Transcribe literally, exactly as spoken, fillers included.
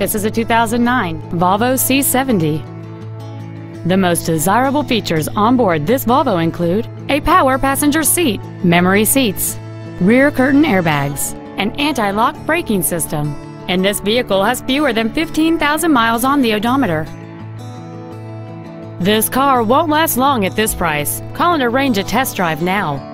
This is a two thousand nine Volvo C seventy. The most desirable features on board this Volvo include a power passenger seat, memory seats, rear curtain airbags, an anti-lock braking system, and this vehicle has fewer than fifteen thousand miles on the odometer. This car won't last long at this price. Call and arrange a test drive now.